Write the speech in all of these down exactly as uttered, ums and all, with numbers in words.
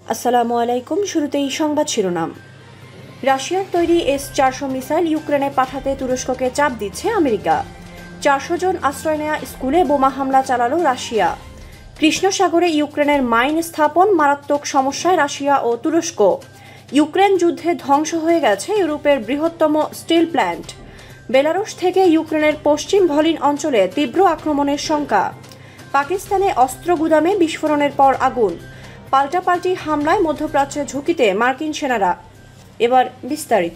আসসালামু আলাইকুম। শুরুতেই সংবাদ শিরোনাম। রাশিয়ার তৈরি এস চারশো মিসাইল ইউক্রেনে পাঠাতে তুরস্ককে চাপ দিচ্ছে আমেরিকা। চারশো জন আশ্রয় নেয়া স্কুলে বোমা হামলা চালালো রাশিয়া। কৃষ্ণ সাগরে ইউক্রেনের মাইন স্থাপন মারাত্মক সমস্যায় রাশিয়া ও তুরস্ক। ইউক্রেন যুদ্ধে ধ্বংস হয়ে গেছে ইউরোপের বৃহত্তম স্টিল প্ল্যান্ট। বেলারুশ থেকে ইউক্রেনের পশ্চিম ভলিন অঞ্চলে তীব্র আক্রমণের শঙ্কা। পাকিস্তানে অস্ত্র গুদামে বিস্ফোরণের পর আগুন। পাল্টাপাল্টি হামলায় মধ্যপ্রাচ্যে ঝুঁকিতে মার্কিন সেনারা। এবার বিস্তারিত।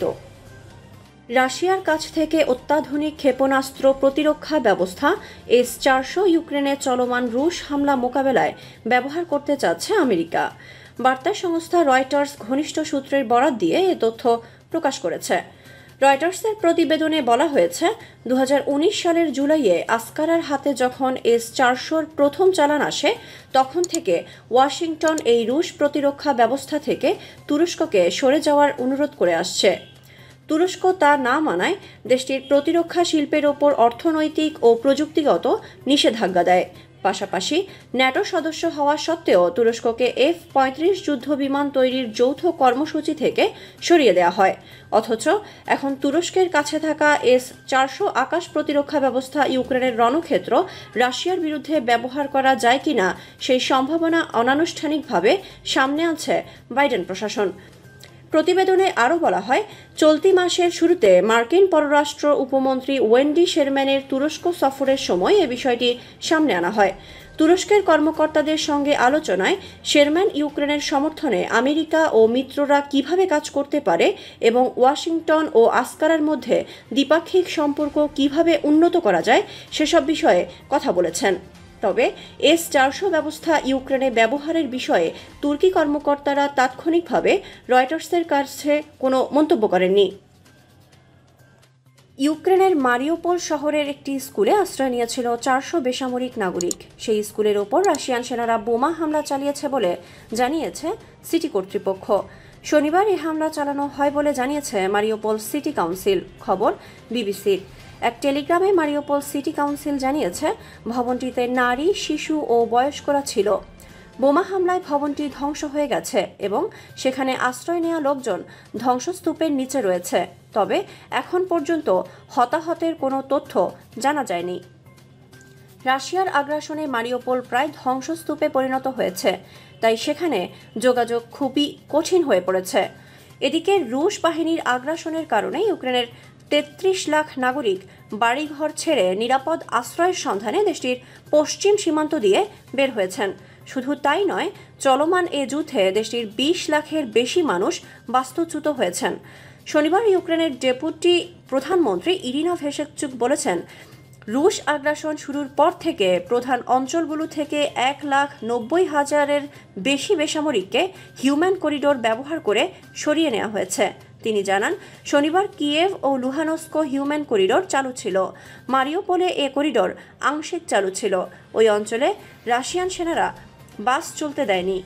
রাশিয়ার কাছ থেকে অত্যাধুনিক ক্ষেপণাস্ত্র প্রতিরক্ষা ব্যবস্থা এস চারশো ইউক্রেনে চলমান রুশ হামলা মোকাবেলায় ব্যবহার করতে চাচ্ছে আমেরিকা। বার্তা সংস্থা রয়টার্স ঘনিষ্ঠ সূত্রের বরাত দিয়ে এ তথ্য প্রকাশ করেছে। রয়টার্সের প্রতিবেদনে বলা হয়েছে, দু হাজার উনিশ সালের জুলাইয়ে আসকারার হাতে যখন এস চারশোর প্রথম চালান আসে, তখন থেকে ওয়াশিংটন এই রুশ প্রতিরক্ষা ব্যবস্থা থেকে তুরস্ককে সরে যাওয়ার অনুরোধ করে আসছে। তুরস্ক তা না মানায় দেশটির প্রতিরক্ষা শিল্পের ওপর অর্থনৈতিক ও প্রযুক্তিগত নিষেধাজ্ঞা দেয়। পাশাপাশি ন্যাটো সদস্য হওয়া সত্ত্বেও তুরস্ককে এফ পঁয়ত্রিশ যুদ্ধ বিমান তৈরির যৌথ কর্মসূচি থেকে সরিয়ে দেওয়া হয়। অথচ এখন তুরস্কের কাছে থাকা এস চারশো আকাশ প্রতিরক্ষা ব্যবস্থা ইউক্রেনের রণক্ষেত্র রাশিয়ার বিরুদ্ধে ব্যবহার করা যায় কিনা সেই সম্ভাবনা অনানুষ্ঠানিকভাবে সামনে আনছে বাইডেন প্রশাসন। প্রতিবেদনে আরও বলা হয়, চলতি মাসের শুরুতে মার্কিন পররাষ্ট্র উপমন্ত্রী ওয়েন্ডি শেরম্যানের তুরস্ক সফরের সময় এ বিষয়টি সামনে আনা হয়। তুরস্কের কর্মকর্তাদের সঙ্গে আলোচনায় শেরম্যান ইউক্রেনের সমর্থনে আমেরিকা ও মিত্ররা কিভাবে কাজ করতে পারে এবং ওয়াশিংটন ও আসকারার মধ্যে দ্বিপাক্ষিক সম্পর্ক কিভাবে উন্নত করা যায় সেসব বিষয়ে কথা বলেছেন। তবে এস চারশো ব্যবস্থা ইউক্রেনে ব্যবহারের বিষয়ে তুর্কি কর্মকর্তারা তাৎক্ষণিকভাবে রয়টার্সের কাছে কোনো মন্তব্য করেননি। ইউক্রেনের মারিওপোল শহরের একটি স্কুলে আশ্রয় নিয়েছিল চারশো বেসামরিক নাগরিক। সেই স্কুলের ওপর রাশিয়ান সেনারা বোমা হামলা চালিয়েছে বলে জানিয়েছে সিটি কর্তৃপক্ষ। শনিবার এই হামলা চালানো হয় বলে জানিয়েছে মারিওপোল সিটি কাউন্সিল। খবর বিবিসির। এক টেলিগ্রামে মারিওপোল সিটি কাউন্সিল জানিয়েছে, ভবনটিতে নারী, শিশু ও বয়স্করা ছিল। বোমা হামলায় ভবনটি ধ্বংস হয়ে গেছে এবং সেখানে আশ্রয় নেওয়া লোকজন ধ্বংসস্তূপের নিচে রয়েছে। তবে এখন পর্যন্ত হতাহতের কোনো তথ্য জানা যায়নি। রাশিয়ার আগ্রাসনে মারিওপোল প্রায় ধ্বংসস্তূপে পরিণত হয়েছে, তাই সেখানে যোগাযোগ খুবই কঠিন হয়ে পড়েছে। এদিকে রুশ বাহিনীর আগ্রাসনের কারণে ইউক্রেনের তেত্রিশ লাখ নাগরিক বাড়িঘর ছেড়ে নিরাপদ আশ্রয়ের সন্ধানে দেশটির পশ্চিম সীমান্ত দিয়ে বের হয়েছেন। শুধু তাই নয়, চলমান এ যুদ্ধে দেশটির বিশ লাখের বেশি মানুষ বাস্তুচ্যুত হয়েছেন। শনিবার ইউক্রেনের ডেপুটি প্রধানমন্ত্রী ইরিনা ভেশেকচুক বলেছেন, রুশ আগ্রাসন শুরুর পর থেকে প্রধান অঞ্চলগুলো থেকে এক লাখ নব্বই হাজারের বেশি বেসামরিককে হিউম্যান করিডোর ব্যবহার করে সরিয়ে নেওয়া হয়েছে। তিনি জানান, শনিবার কিয়েভ ও লুহানস্ক হিউম্যান করিডোর চালু ছিল। মারিওপোলে এ করিডোর আংশিক চালু ছিল। ওই অঞ্চলে রাশিয়ান সেনারা বাস চলতে দেয়নি।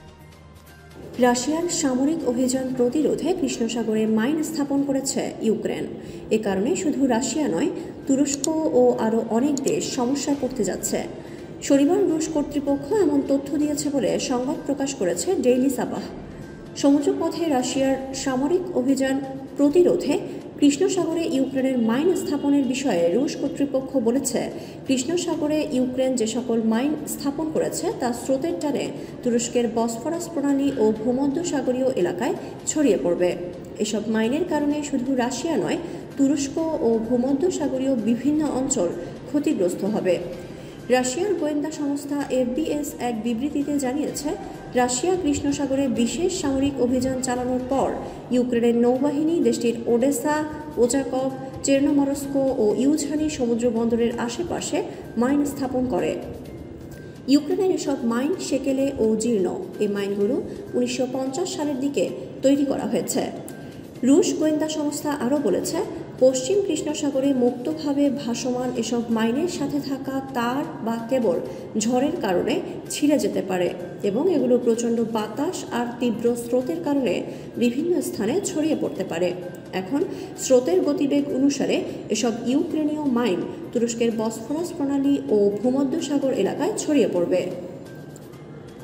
রাশিয়ার সামরিক অভিযান প্রতিরোধে কৃষ্ণ সাগরে মাইন স্থাপন করেছে ইউক্রেন। এ কারণে শুধু রাশিয়া নয়, তুরস্ক ও আরও অনেক দেশ সমস্যায় পড়তে যাচ্ছে। শনিবার রুশ কর্তৃপক্ষ এমন তথ্য দিয়েছে বলে সংবাদ প্রকাশ করেছে ডেইলি সাবাহ। সমুদ্রপথে রাশিয়ার সামরিক অভিযান প্রতিরোধে কৃষ্ণ সাগরে ইউক্রেনের মাইন স্থাপনের বিষয়ে রুশ কর্তৃপক্ষ বলেছে, কৃষ্ণ সাগরে ইউক্রেন যে সকল মাইন স্থাপন করেছে তা স্রোতের টানে তুরস্কের বসফরাস প্রণালী ও ভূমধ্যসাগরীয় এলাকায় ছড়িয়ে পড়বে। এসব মাইনের কারণে শুধু রাশিয়া নয়, তুরস্ক ও ভূমধ্যসাগরীয় বিভিন্ন অঞ্চল ক্ষতিগ্রস্ত হবে। রাশিয়ার গোয়েন্দা সংস্থা এফবিএস এক বিবৃতিতে জানিয়েছে, রাশিয়া কৃষ্ণ সাগরে বিশেষ সামরিক অভিযান চালানোর পর ইউক্রেনের নৌবাহিনী দেশটির ওডেসা, ওচাকভ, চেরনোমরস্ক ও ইউঝানি সমুদ্র বন্দরের আশেপাশে মাইন স্থাপন করে। ইউক্রেনের এসব মাইন সেকেলে ও জীর্ণ। এই মাইনগুলো উনিশশো পঞ্চাশ সালের দিকে তৈরি করা হয়েছে। রুশ গোয়েন্দা সংস্থা আরও বলেছে, পশ্চিম কৃষ্ণ সাগরে মুক্তভাবে ভাসমান এসব মাইনের সাথে থাকা তার বা কেবল ঝড়ের কারণে ছিঁড়ে যেতে পারে এবং এগুলো প্রচণ্ড বাতাস আর তীব্র স্রোতের কারণে বিভিন্ন স্থানে ছড়িয়ে পড়তে পারে। এখন স্রোতের গতিবেগ অনুসারে এসব ইউক্রেনীয় মাইন তুরস্কের বসফরাস প্রণালী ও ভূমধ্যসাগর এলাকায় ছড়িয়ে পড়বে।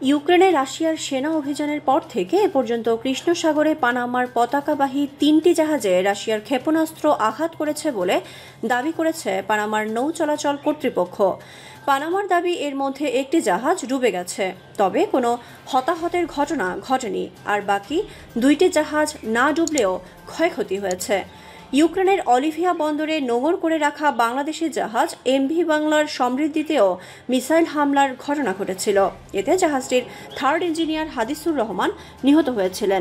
ইউক্রেনে রাশিয়ার সেনা অভিযানের পর থেকে এ পর্যন্ত কৃষ্ণ সাগরে পানামার পতাকাবাহী তিনটি জাহাজে রাশিয়ার ক্ষেপণাস্ত্র আঘাত করেছে বলে দাবি করেছে পানামার নৌ চলাচল কর্তৃপক্ষ। পানামার দাবি এর মধ্যে একটি জাহাজ ডুবে গেছে, তবে কোনো হতাহতের ঘটনা ঘটেনি, আর বাকি দুইটি জাহাজ না ডুবলেও ক্ষয়ক্ষতি হয়েছে। ইউক্রেনের অলিভিয়া বন্দরে নোঙর করে রাখা বাংলাদেশের জাহাজ এমভি বাংলার সমৃদ্ধিতেও মিসাইল হামলার ঘটনা ঘটেছিল। এতে জাহাজটির থার্ড ইঞ্জিনিয়ার হাদিসুর রহমান নিহত হয়েছিলেন।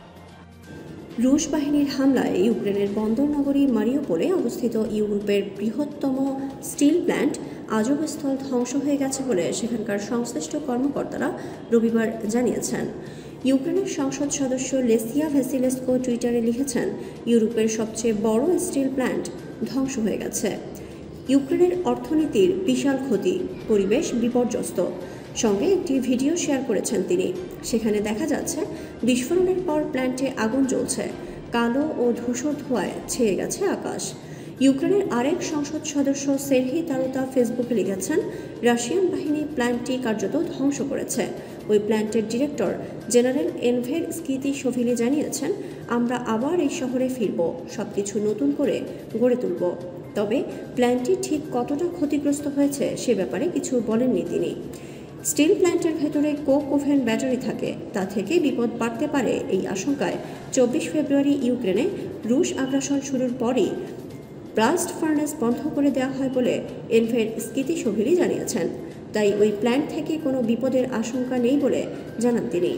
রুশ বাহিনীর হামলায় ইউক্রেনের বন্দর নগরী মারিউপোলে অবস্থিত ইউরোপের বৃহত্তম স্টিল প্ল্যান্ট আজবস্থল ধ্বংস হয়ে গেছে বলে সেখানকার সংশ্লিষ্ট কর্মকর্তারা রবিবার জানিয়েছেন। ইউক্রেনের সংসদ সদস্য লেসিয়া ভেসিলেস্কো টুইটারে লিখেছেন, ইউরোপের সবচেয়ে বড় স্টিল প্ল্যান্ট ধ্বংস হয়ে গেছে। ইউক্রেনের অর্থনীতির বিশাল ক্ষতি, পরিবেশ বিপর্যস্ত। সঙ্গে একটি ভিডিও শেয়ার করেছেন তিনি। সেখানে দেখা যাচ্ছে বিস্ফোরণের পর প্ল্যান্টে আগুন জ্বলছে, কালো ও ধূসর ধোঁয়ায় ছেয়ে গেছে আকাশ। ইউক্রেনের আরেক সংসদ সদস্য সেরহি তারুতা ফেসবুকে লিখেছেন, রাশিয়ান বাহিনী প্ল্যান্টটি কার্যত ধ্বংস করেছে। ওই প্ল্যান্টের ডিরেক্টর জেনারেল এনভের স্কিতি শোভিলি জানিয়েছেন, আমরা আবার এই শহরে ফিরব, সবকিছু নতুন করে গড়ে তুলব। তবে প্ল্যান্টটি ঠিক কতটা ক্ষতিগ্রস্ত হয়েছে সে ব্যাপারে কিছু বলেননি তিনি। স্টিল প্ল্যান্টের ভেতরে কোক ওভেন ব্যাটারি থাকে, তা থেকে বিপদ বাড়তে পারে এই আশঙ্কায় চব্বিশ ফেব্রুয়ারি ইউক্রেনে রুশ আগ্রাসন শুরুর পরই ব্লাস্ট ফার্নেস বন্ধ করে দেওয়া হয় বলে এনভের স্কিতি শোভিলি জানিয়েছেন। তাই ওই প্ল্যান্ট থেকে কোনো বিপদের আশঙ্কা নেই বলে জানান তিনি।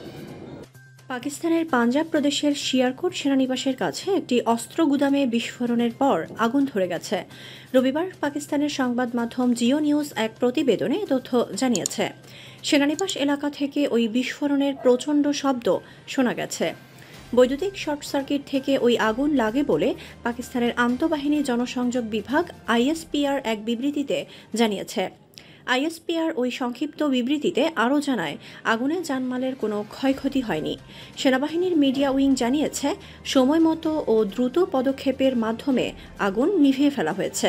পাকিস্তানের পাঞ্জাব প্রদেশের শিয়ারকোট সেনানিবাসের কাছে একটি অস্ত্র গুদামে বিস্ফোরণের পর আগুন ধরে গেছে। রবিবার পাকিস্তানের সংবাদ মাধ্যম জিও নিউজ এক প্রতিবেদনে তথ্য জানিয়েছে। সেনানিবাস এলাকা থেকে ওই বিস্ফোরণের প্রচণ্ড শব্দ শোনা গেছে। বৈদ্যুতিক শর্ট সার্কিট থেকে ওই আগুন লাগে বলে পাকিস্তানের আন্তঃবাহিনী জনসংযোগ বিভাগ আইএসপিআর এক বিবৃতিতে জানিয়েছে। আইএসপিআর ওই সংক্ষিপ্ত বিবৃতিতে আরও জানায়, আগুনে জানমালের কোনো ক্ষয়ক্ষতি হয়নি। সেনাবাহিনীর মিডিয়া উইং জানিয়েছে, সময় মতো ও দ্রুত পদক্ষেপের মাধ্যমে আগুন নিভিয়ে ফেলা হয়েছে।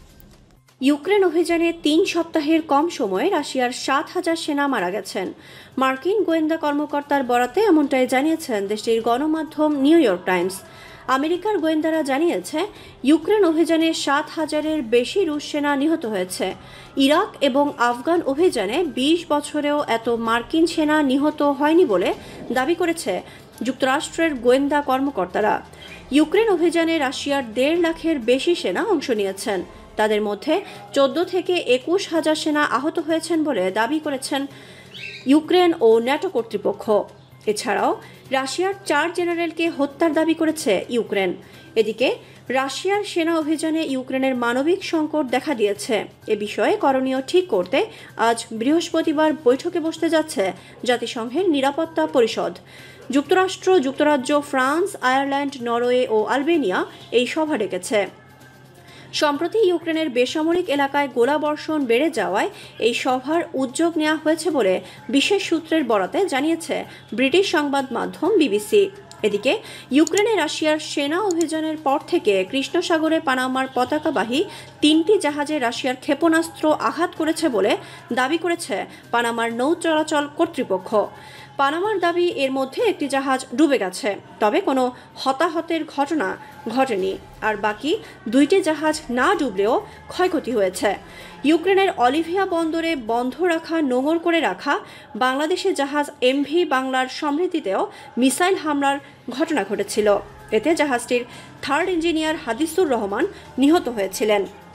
ইউক্রেন অভিযানে তিন সপ্তাহের কম সময়ে রাশিয়ার সাত হাজার সেনা মারা গেছেন। মার্কিন গোয়েন্দা কর্মকর্তার বরাতে এমনটাই জানিয়েছেন দেশটির গণমাধ্যম নিউ ইয়র্ক টাইমস। আমেরিকার গোয়েন্দারা জানিয়েছে, ইউক্রেন অভিযানে সাত হাজারের বেশি রুশ সেনা নিহত হয়েছে। ইরাক এবং আফগান অভিযানে বিশ বছরেও এত মার্কিন সেনা নিহত হয়নি বলে দাবি করেছে যুক্তরাষ্ট্রের গোয়েন্দা কর্মকর্তারা। ইউক্রেন অভিযানে রাশিয়ার দেড় লাখের বেশি সেনা অংশ নিয়েছেন। তাদের মধ্যে চোদ্দ থেকে একুশ হাজার সেনা আহত হয়েছেন বলে দাবি করেছেন ইউক্রেন ও ন্যাটো কর্তৃপক্ষ। এছাড়াও রাশিয়ার চার জেনারেলকে হত্যার দাবি করেছে ইউক্রেন। এদিকে রাশিয়ার সেনা অভিযানে ইউক্রেনের মানবিক সংকট দেখা দিয়েছে। এ বিষয়ে করণীয় ঠিক করতে আজ বৃহস্পতিবার বৈঠকে বসতে যাচ্ছে জাতিসংঘের নিরাপত্তা পরিষদ। যুক্তরাষ্ট্র, যুক্তরাজ্য, ফ্রান্স, আয়ারল্যান্ড, নরওয়ে ও আলবেনিয়া এই সভা ডেকেছে। সম্প্রতি ইউক্রেনের বেসামরিক এলাকায় গোলাবর্ষণ বেড়ে যাওয়ায় এই সভার উদ্যোগ নেওয়া হয়েছে বলে বিশেষ সূত্রের বরাতে জানিয়েছে ব্রিটিশ সংবাদ মাধ্যম বিবিসি। এদিকে ইউক্রেনে রাশিয়ার সেনা অভিযানের পর থেকে কৃষ্ণ সাগরে পানামার পতাকাবাহী তিনটি জাহাজে রাশিয়ার ক্ষেপণাস্ত্র আঘাত করেছে বলে দাবি করেছে পানামার নৌ চলাচল কর্তৃপক্ষ। পানামার দাবি এর মধ্যে একটি জাহাজ ডুবে গেছে, তবে কোনো হতাহতের ঘটনা ঘটেনি, আর বাকি দুইটি জাহাজ না ডুবলেও ক্ষয়ক্ষতি হয়েছে। ইউক্রেনের অলিভিয়া বন্দরে বন্ধ রাখা নোঙর করে রাখা বাংলাদেশের জাহাজ এমভি বাংলার সমৃদ্ধিতেও মিসাইল হামলার ঘটনা ঘটেছিল। এতে জাহাজটির থার্ড ইঞ্জিনিয়ার হাদিসুর রহমান নিহত হয়েছিলেন।